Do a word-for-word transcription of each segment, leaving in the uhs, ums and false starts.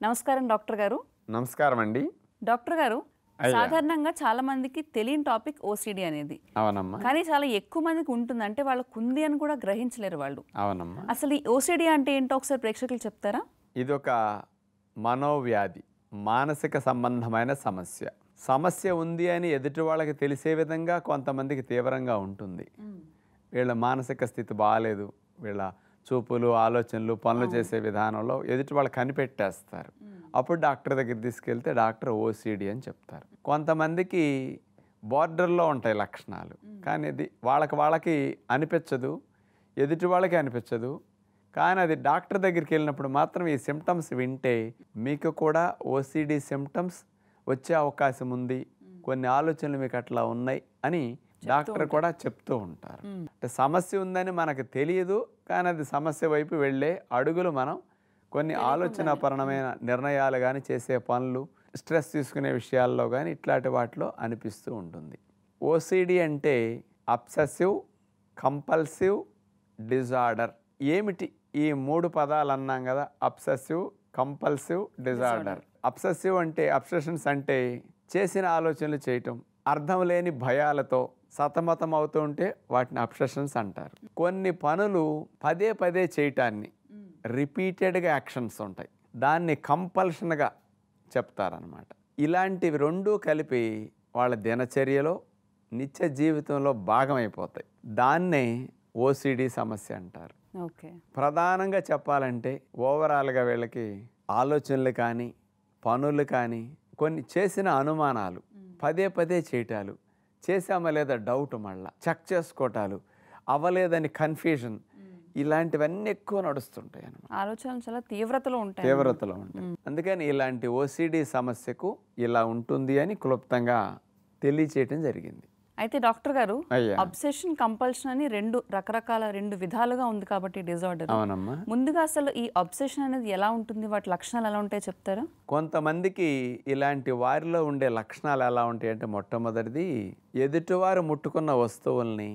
నమస్కారం డాక్టర్ గారు. నమస్కారం అండి. డాక్టర్ గారు, సాధారణంగా చాలా మందికి తెలియని టాపిక్ ఓసిడి అనేది. అవునమ్మా. కానీ చాలా ఎక్కువ మందికి ఉంటుంది, అంటే వాళ్ళకు ఉంది అని కూడా గ్రహించలేరు వాళ్ళు. అవునమ్మా. అసలు ఈ ఓసిడి అంటే ఏంటో ఒకసారి ప్రేక్షకులు చెప్తారా? ఇదొక మనోవ్యాధి, మానసిక సంబంధమైన సమస్య. సమస్య ఉంది అని ఎదుటి వాళ్ళకి తెలిసే విధంగా కొంతమందికి తీవ్రంగా ఉంటుంది. వీళ్ళ మానసిక స్థితి బాగాలేదు, వీళ్ళ చూపులు, ఆలోచనలు, పనులు చేసే విధానంలో ఎదుటి వాళ్ళు కనిపెట్టేస్తారు. అప్పుడు డాక్టర్ దగ్గర తీసుకెళ్తే డాక్టర్ ఓసిడి అని చెప్తారు. కొంతమందికి బార్డర్లో ఉంటాయి లక్షణాలు, కానీ అది వాళ్ళకి వాళ్ళకి అనిపించదు, ఎదుటి వాళ్ళకి అనిపించదు. కానీ అది డాక్టర్ దగ్గరికి వెళ్ళినప్పుడు మాత్రం ఈ సిమ్టమ్స్ వింటే మీకు కూడా ఓసిడి సిమ్టమ్స్ వచ్చే అవకాశం ఉంది, కొన్ని ఆలోచనలు మీకు అట్లా ఉన్నాయి అని డాక్టర్ కూడా చెప్తూ ఉంటారు. అంటే సమస్య ఉందని మనకు తెలియదు, కానీ అది సమస్య వైపు వెళ్ళే అడుగులు. మనం కొన్ని ఆలోచనాపరమైన నిర్ణయాలు కానీ, చేసే పనులు, స్ట్రెస్ తీసుకునే విషయాల్లో కానీ ఇట్లాంటి వాటిలో అనిపిస్తూ ఉంటుంది. ఓసిడి అంటే అబ్సెసివ్ కంపల్సివ్ డిజార్డర్. ఏమిటి ఈ మూడు పదాలు అన్నాం కదా? Obsessive compulsive disorder. అబ్సెసివ్ అంటే అబ్సెషన్స్ అంటే చేసిన ఆలోచనలు చేయటం, అర్థం లేని భయాలతో సతమతం అవుతూ ఉంటే వాటిని అబ్సెషన్స్ అంటారు. కొన్ని పనులు పదే పదే చేయటాన్ని, రిపీటెడ్గా యాక్షన్స్ ఉంటాయి, దాన్ని కంపల్షన్గా చెప్తారనమాట. ఇలాంటివి రెండూ కలిపి వాళ్ళ దినచర్యలో, నిత్య జీవితంలో భాగమైపోతాయి. దాన్నే ఓసిడి సమస్య అంటారు. ఓకే. ప్రధానంగా చెప్పాలంటే ఓవరాల్గా వీళ్ళకి ఆలోచనలు కానీ, పనులు కానీ, కొన్ని చేసిన అనుమానాలు, పదే పదే చేయటాలు, చేసామా లేదా డౌట్, మళ్ళా చెక్ చేసుకోవటాలు, అవ్వలేదని కన్ఫ్యూజన్, ఇలాంటివన్నీ ఎక్కువ నడుస్తుంటాయి అన్నమాట. ఆలోచనలు చాలా తీవ్రతలో ఉంటాయి తీవ్రతలో ఉంటాయి. అందుకని ఇలాంటి ఓసిడి సమస్యకు ఇలా ఉంటుంది అని క్లుప్తంగా తెలియచేయటం జరిగింది. అయితే డాక్టర్ గారు, అబ్సెషన్ కంపల్షన్ అని రెండు రకరకాల రెండు విధాలుగా ఉంది కాబట్టి డిజార్డర్. అవునమ్మా. ముందుగా అసలు ఈ అబ్సెషన్ అనేది ఎలా ఉంటుంది, వాటి లక్షణాలు ఎలా ఉంటాయో చెప్తారా? కొంతమందికి ఇలాంటి వారిలో ఉండే లక్షణాలు ఎలా ఉంటాయి అంటే, మొట్టమొదటిది ఎదుటివారు ముట్టుకున్న వస్తువుల్ని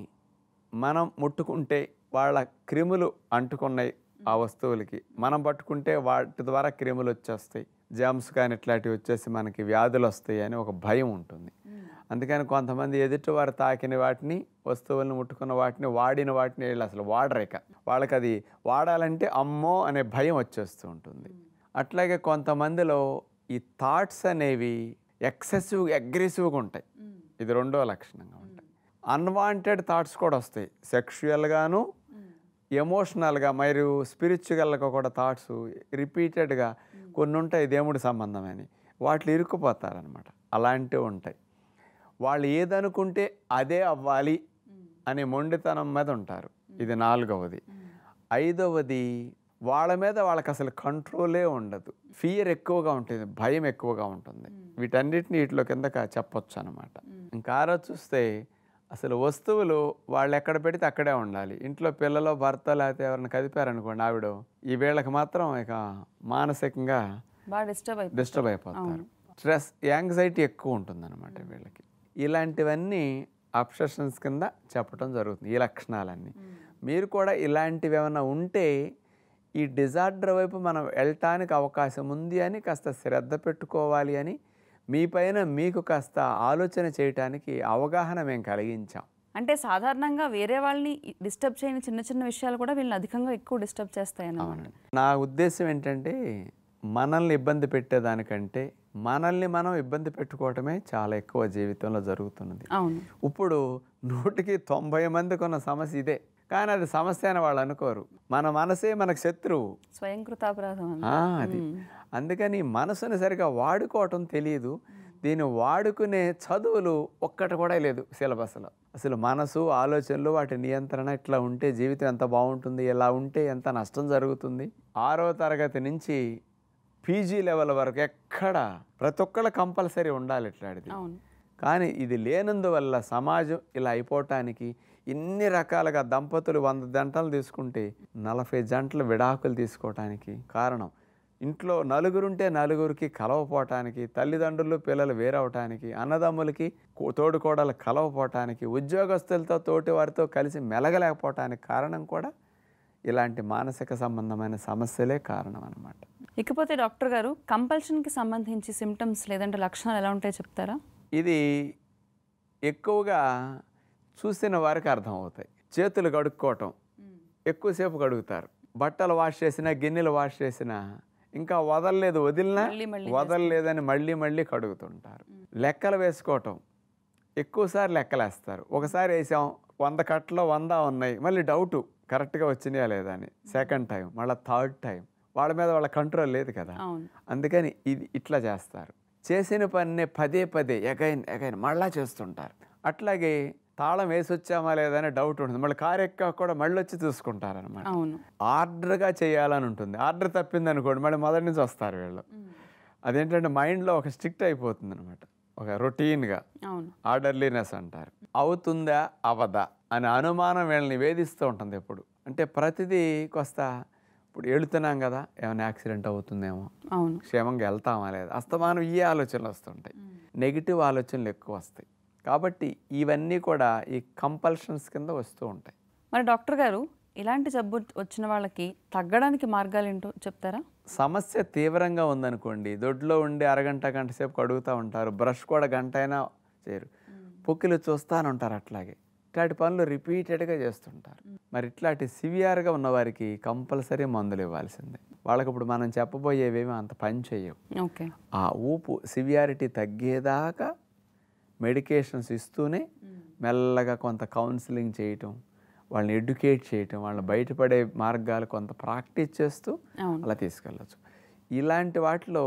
మనం ముట్టుకుంటే వాళ్ళ క్రిములు అంటుకున్నాయి ఆ వస్తువులకి, మనం పట్టుకుంటే వాటి ద్వారా క్రిములు వచ్చేస్తాయి, జర్మ్స్ కానీ ఇట్లాంటివి వచ్చేసి మనకి వ్యాధులు వస్తాయి అని ఒక భయం ఉంటుంది. అందుకని కొంతమంది ఎదుటివారు తాకిన వాటిని, వస్తువులను ముట్టుకున్న వాటిని, వాడిన వాటిని వీళ్ళు అసలు వాడరేక, వాళ్ళకి అది వాడాలంటే అమ్మో అనే భయం వచ్చేస్తూ ఉంటుంది. అట్లాగే కొంతమందిలో ఈ థాట్స్ అనేవి ఎక్సెసివ్ అగ్రెసివ్గా ఉంటాయి. ఇది రెండో లక్షణంగా ఉంటాయి. అన్వాంటెడ్ థాట్స్ కూడా వస్తాయి, సెక్షువల్గాను, ఎమోషనల్గా మరియు స్పిరిచువల్గా కూడా థాట్స్ రిపీటెడ్గా కొన్ని ఉంటాయి, దేవుడి సంబంధమని వాటిలో ఇరుక్కుపోతారనమాట. అలాంటివి ఉంటాయి. వాళ్ళు ఏదనుకుంటే అదే అవ్వాలి అనే మొండితనం మీద ఉంటారు. ఇది నాలుగవది. ఐదవది, వాళ్ళ మీద వాళ్ళకి అసలు కంట్రోలే ఉండదు, ఫియర్ ఎక్కువగా ఉంటుంది, భయం ఎక్కువగా ఉంటుంది. వీటన్నిటిని వీటిలో కిందక చెప్పొచ్చు అనమాట. ఇంకా ఆరో చూస్తే అసలు వస్తువులు వాళ్ళు ఎక్కడ పెడితే అక్కడే ఉండాలి. ఇంట్లో పిల్లలు, భర్త, లేకపోతే ఎవరైనా కదిపారనుకోండి ఆవిడ, ఈ వీళ్ళకి మాత్రం ఇక మానసికంగా బాగా డిస్టర్బ్ అయిపోతారు డిస్టర్బ్ అయిపోతారు స్ట్రెస్, యాంగ్జైటీ ఎక్కువ ఉంటుంది అనమాట వీళ్ళకి. ఇలాంటివన్నీ అబ్సెషన్స్ కింద చెప్పడం జరుగుతుంది, ఈ లక్షణాలన్నీ. మీరు కూడా ఇలాంటివి ఏమైనా ఉంటే ఈ డిజార్డర్ వైపు మనం వెళ్ళటానికి అవకాశం ఉంది అని కాస్త శ్రద్ధ పెట్టుకోవాలి అని మీ పైన మీకు కాస్త ఆలోచన చేయటానికి అవగాహన మేము కలిగించాం. అంటే సాధారణంగా వేరే వాళ్ళని డిస్టర్బ్ చేయని చిన్న చిన్న విషయాలు కూడా వీళ్ళని అధికంగా ఎక్కువ డిస్టర్బ్ చేస్తాయన్నమాట. నా ఉద్దేశం ఏంటంటే, మనల్ని ఇబ్బంది పెట్టేదానికంటే మనల్ని మనం ఇబ్బంది పెట్టుకోవటమే చాలా ఎక్కువ జీవితంలో జరుగుతున్నది. అవును. ఇప్పుడు నూటికి తొంభై మందికి ఉన్న సమస్య ఇదే, కానీ అది సమస్య అని వాళ్ళు అనుకోరు. మన మనసే మనకు శత్రువు, స్వయంకృతాపరాధం అది. అందుకని మనసుని సరిగా వాడుకోవటం తెలియదు. దీన్ని వాడుకునే చదువులు ఒక్కటి కూడా లేదు సిలబస్లో. అసలు మనసు, ఆలోచనలు, వాటి నియంత్రణ ఇట్లా ఉంటే జీవితం ఎంత బాగుంటుంది, ఎలా ఉంటే ఎంత నష్టం జరుగుతుంది. ఆరో తరగతి నుంచి పీజీ లెవెల్ వరకు ఎక్కడ ప్రతి ఒక్కళ్ళు కంపల్సరీ ఉండాలి ఇట్లాంటిది. కానీ ఇది లేనందువల్ల సమాజం ఇలా అయిపోవటానికి, ఇన్ని రకాలుగా దంపతులు వంద జంటలు తీసుకుంటే నలభై జంటలు విడాకులు తీసుకోవటానికి కారణం, ఇంట్లో నలుగురుంటే నలుగురికి కలవపోవటానికి, తల్లిదండ్రులు పిల్లలు వేరవటానికి, అన్నదమ్ములకి తోడుకోడలు కలవపోవటానికి, ఉద్యోగస్తులతో తోటి వారితో కలిసి మెలగలేకపోవటానికి కారణం కూడా ఇలాంటి మానసిక సంబంధమైన సమస్యలే కారణం అన్నమాట. ఇకపోతే డాక్టర్ గారు కంపల్షన్కి సంబంధించి సిమ్టమ్స్ లేదంటే లక్షణాలు ఎలా ఉంటాయో చెప్తారా? ఇది ఎక్కువగా చూసిన వారికి అర్థమవుతాయి. చేతులు కడుక్కోవటం ఎక్కువసేపు కడుగుతారు. బట్టలు వాష్ చేసినా, గిన్నెలు వాష్ చేసినా ఇంకా వదలలేదు, వదిలినా వదలలేదని మళ్ళీ మళ్ళీ కడుగుతుంటారు. లెక్కలు వేసుకోవటం ఎక్కువసారి లెక్కలేస్తారు. ఒకసారి వేసాం, వంద కట్టలో వంద ఉన్నాయి, మళ్ళీ డౌటు కరెక్ట్గా వచ్చినాయా లేదా అని. సెకండ్ టైం, మళ్ళీ థర్డ్ టైం. వాళ్ళ మీద వాళ్ళ కంట్రోల్ లేదు కదా, అందుకని ఇది ఇట్లా చేస్తారు. చేసిన పనినే పదే పదే ఎగైన్ ఎగైన్ మళ్ళా చేస్తుంటారు. అట్లాగే తాళం వేసి వచ్చామా లేదని డౌట్ ఉంటుంది, మళ్ళీ కారు ఎక్కా కూడా మళ్ళీ వచ్చి చూసుకుంటారనమాట. ఆర్డర్గా చేయాలని ఉంటుంది. ఆర్డర్ తప్పింది అనుకోండి, మళ్ళీ మొదటి నుంచి వస్తారు వీళ్ళు. అదేంటంటే మైండ్లో ఒక స్ట్రిక్ట్ అయిపోతుంది అనమాట, ఒక రొటీన్గా. ఆర్డర్లీనెస్ అంటారు. అవుతుందా అవదా అనే అనుమానం వీళ్ళని వేధిస్తూ ఉంటుంది ఎప్పుడు. అంటే ప్రతిదీ కొస్తా ఇప్పుడు వెళుతున్నాం కదా, ఏమైనా యాక్సిడెంట్ అవుతుందేమో, క్షేమంగా వెళ్తామా లేదా, అస్తమానం ఈ ఆలోచనలు వస్తుంటాయి. నెగిటివ్ ఆలోచనలు ఎక్కువ వస్తాయి. కాబట్టి ఇవన్నీ కూడా ఈ కంపల్షన్స్ కింద వస్తూ ఉంటాయి. మరి డాక్టర్ గారు ఇలాంటి జబ్బు వచ్చిన వాళ్ళకి తగ్గడానికి మార్గాలు ఏంటో చెప్తారా? సమస్య తీవ్రంగా ఉందనుకోండి, దొడ్లో ఉండి అరగంట గంట సేపు కడుగుతూ ఉంటారు, బ్రష్ కూడా గంట అయినా చేయరు, పొక్కిలు చూస్తాను ఉంటారు. అట్లాగే ఇట్లాంటి పనులు రిపీటెడ్గా చేస్తుంటారు. మరి ఇట్లాంటి సివియర్గా ఉన్నవారికి కంపల్సరీ మందులు ఇవ్వాల్సిందే. వాళ్ళకి ఇప్పుడు మనం చెప్పబోయేవేమీ అంత పని చేయవు. ఆ ఊపు సివియారిటీ తగ్గేదాకా మెడికేషన్స్ ఇస్తూనే మెల్లగా కొంత కౌన్సిలింగ్ చేయటం, వాళ్ళని ఎడ్యుకేట్ చేయటం, వాళ్ళని బయటపడే మార్గాలు కొంత ప్రాక్టీస్ చేస్తూ అలా తీసుకెళ్ళచ్చు. ఇలాంటి వాటిలో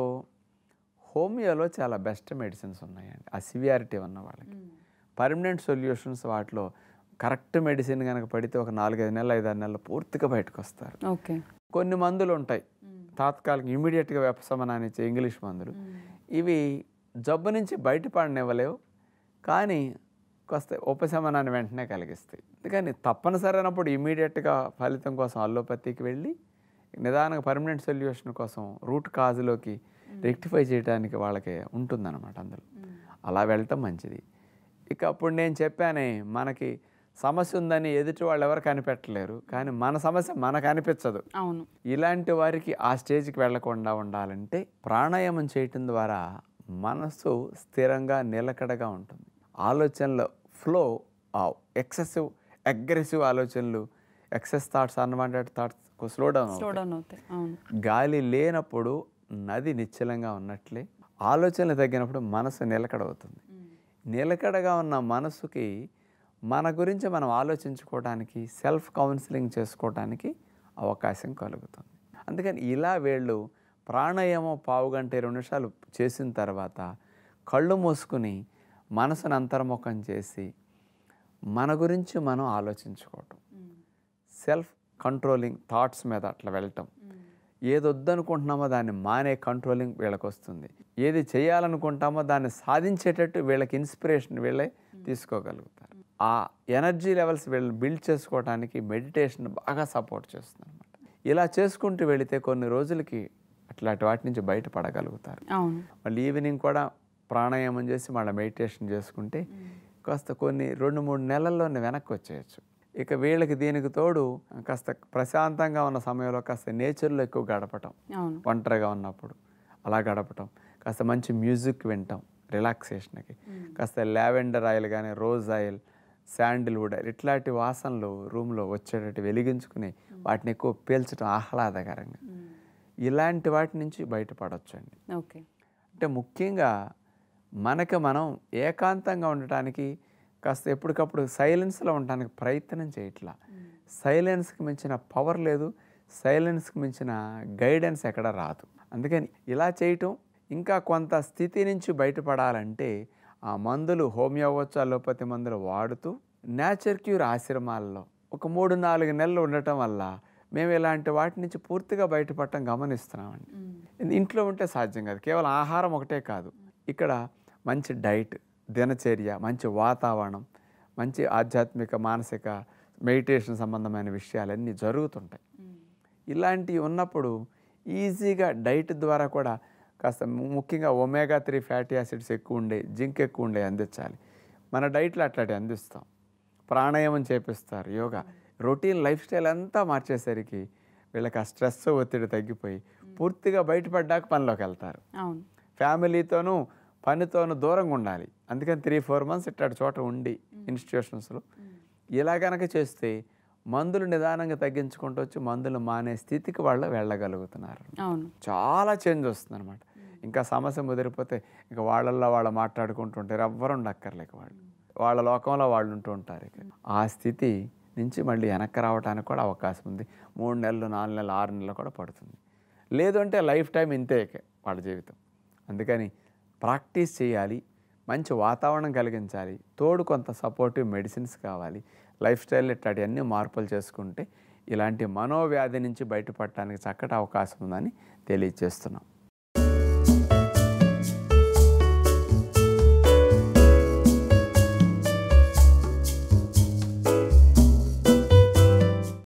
హోమియోలో చాలా బెస్ట్ మెడిసిన్స్ ఉన్నాయండి ఆ సివియారిటీ ఉన్న వాళ్ళకి. పర్మనెంట్ సొల్యూషన్స్ వాటిలో కరెక్ట్ మెడిసిన్ కనుక పడితే ఒక నాలుగైదు నెలలు ఐదారు నెలలు పూర్తిగా బయటకు వస్తారు. కొన్ని మందులు ఉంటాయి తాత్కాలిక ఇమీడియట్గా ఉపశమనాన్ని ఇచ్చే ఇంగ్లీష్ మందులు. ఇవి జబ్బు నుంచి బయటపడనివ్వలేవు, కానీ కాస్త ఉపశమనాన్ని వెంటనే కలిగిస్తాయి. అందుకని తప్పనిసరి అయినప్పుడు ఇమీడియట్గా ఫలితం కోసం అల్లోపతికి వెళ్ళి నిదానంగా పర్మనెంట్ సొల్యూషన్ కోసం రూట్ కాజ్లోకి రెక్టిఫై చేయడానికి వాళ్ళకి ఉంటుందన్నమాట. అందులో అలా వెళ్ళటం మంచిది. ఇక అప్పుడు నేను చెప్పానే, మనకి సమస్య ఉందని ఎదుటి వాళ్ళు ఎవరు కనిపెట్టలేరు, కానీ మన సమస్య మనకు అనిపించదు. ఇలాంటి వారికి ఆ స్టేజ్కి వెళ్లకుండా ఉండాలంటే ప్రాణాయామం చేయటం ద్వారా మనసు స్థిరంగా నిలకడగా ఉంటుంది. ఆలోచనల ఫ్లో ఎక్సెసివ్ అగ్రెసివ్ ఆలోచనలు, excess thoughts, unwanted thoughts slow down అవుతాయి. గాలి లేనప్పుడు నది నిశ్చలంగా ఉన్నట్లే ఆలోచనలు తగ్గినప్పుడు మనసు నిలకడవుతుంది. నిలకడగా ఉన్న మనసుకి మన గురించి మనం ఆలోచించుకోవడానికి, సెల్ఫ్ కౌన్సిలింగ్ చేసుకోవడానికి అవకాశం కలుగుతుంది. అందుకని ఇలా వీళ్ళు ప్రాణాయామం పావు గంట ఇరవై నిమిషాలు చేసిన తర్వాత కళ్ళు మూసుకుని మనసును అంతర్ముఖం చేసి మన గురించి మనం ఆలోచించుకోవటం, సెల్ఫ్ కంట్రోలింగ్ థాట్స్ మీద అట్లా వెళ్ళటం. ఏది వద్దనుకుంటున్నామో దాన్ని మానే కంట్రోలింగ్ వీళ్ళకి వస్తుంది. ఏది చేయాలనుకుంటామో దాన్ని సాధించేటట్టు వీళ్ళకి ఇన్స్పిరేషన్ వీళ్ళే తీసుకోగలుగుతారు. ఆ ఎనర్జీ లెవెల్స్ వీళ్ళని బిల్డ్ చేసుకోవడానికి మెడిటేషన్ బాగా సపోర్ట్ చేస్తుంది అనమాట. ఇలా చేసుకుంటూ వెళితే కొన్ని రోజులకి అట్లాంటి వాటి నుంచి బయటపడగలుగుతారు. మళ్ళీ ఈవినింగ్ కూడా ప్రాణాయామం చేసి మళ్ళీ మెడిటేషన్ చేసుకుంటే కాస్త కొన్ని రెండు మూడు నెలల్లోనే వెనక్కి వచ్చేయచ్చు. ఇక వీళ్ళకి దీనికి తోడు కాస్త ప్రశాంతంగా ఉన్న సమయంలో కాస్త నేచర్లో ఎక్కువ గడపటం, ఒంటరిగా ఉన్నప్పుడు అలా గడపటం, కాస్త మంచి మ్యూజిక్ వినటం రిలాక్సేషన్కి, కాస్త లావెండర్ ఆయిల్ కానీ రోజ్ ఆయిల్, శాండిల్వుడ్ ఆయిల్ ఇట్లాంటి వాసనలు రూమ్లో వచ్చేటట్టు వెలిగించుకుని వాటిని ఎక్కువ పీల్చడం ఆహ్లాదకరంగా, ఇలాంటి వాటి నుంచి బయటపడవచ్చు అండి. ఓకే, అంటే ముఖ్యంగా మనకి మనం ఏకాంతంగా ఉండటానికి కాస్త ఎప్పటికప్పుడు సైలెన్స్లో ఉండడానికి ప్రయత్నం చేయట్లా. సైలెన్స్కి మించిన పవర్ లేదు, సైలెన్స్కి మించిన గైడెన్స్ ఎక్కడ రాదు. అందుకని ఇలా చేయటం, ఇంకా కొంత స్థితి నుంచి బయటపడాలంటే ఆ మందులు హోమియో అవ్వచ్చు, అలోపతి మందులు వాడుతూ నేచర్ క్యూర్ ఆశ్రమాల్లో ఒక మూడు నాలుగు నెలలు ఉండటం వల్ల మేము ఇలాంటి వాటి నుంచి పూర్తిగా బయటపడటం గమనిస్తున్నామండి. ఇంట్లో ఉంటే సాధ్యం కాదు. కేవలం ఆహారం ఒకటే కాదు, ఇక్కడ మంచి డైట్, దినచర్య, మంచి వాతావరణం, మంచి ఆధ్యాత్మిక మానసిక మెడిటేషన్ సంబంధమైన విషయాలన్నీ జరుగుతుంటాయి. ఇలాంటివి ఉన్నప్పుడు ఈజీగా డైట్ ద్వారా కూడా కాస్త ముఖ్యంగా ఒమేగా త్రీ ఫ్యాటీ యాసిడ్స్ ఎక్కువ ఉండే, జింక్ ఎక్కువ ఉండే అందించాలి. మన డైట్లో అట్లాంటివి అందిస్తాం. ప్రాణాయామం చేపిస్తారు, యోగా రొటీన్ లైఫ్ స్టైల్ అంతా మార్చేసరికి వీళ్ళకి ఆ స్ట్రెస్ ఒత్తిడి తగ్గిపోయి పూర్తిగా బయటపడ్డాక పనిలోకి వెళ్తారు. అవును. ఫ్యామిలీతోనూ పనితోనూ దూరంగా ఉండాలి. అందుకని త్రీ ఫోర్ మంత్స్ ఇట్లాంటి చోట ఉండి ఇన్స్టిట్యూషన్స్లో ఇలా కనుక చేస్తే మందులు నిదానంగా తగ్గించుకుంటూ వచ్చి మందులు మానే స్థితికి వాళ్ళు వెళ్ళగలుగుతున్నారు. అవును. చాలా చేంజ్ వస్తుంది అనమాట. ఇంకా సమస్య ముదిరిపోతే ఇంకా వాళ్ళల్లో వాళ్ళు మాట్లాడుకుంటుంటారు, ఎవ్వరు ఉండక్కర్లేక వాళ్ళు వాళ్ళ లోకంలో వాళ్ళు ఉంటూ ఉంటారు. ఇక ఆ స్థితి నుంచి మళ్ళీ వెనక్కి రావడానికి కూడా అవకాశం ఉంది. మూడు నెలలు నాలుగు నెలలు ఆరు నెలలు కూడా పడుతుంది. లేదు అంటే లైఫ్ టైం ఇంతే వాళ్ళ జీవితం. అందుకని ప్రాక్టీస్ చేయాలి, మంచి వాతావరణం కలిగించాలి, తోడు కొంత సపోర్టివ్ మెడిసిన్స్ కావాలి, లైఫ్ స్టైల్ ఇట్లాంటి అన్ని మార్పులు చేసుకుంటే ఇలాంటి మనోవ్యాధి నుంచి బయటపడటానికి చక్కటి అవకాశం ఉందని తెలియజేస్తున్నాం.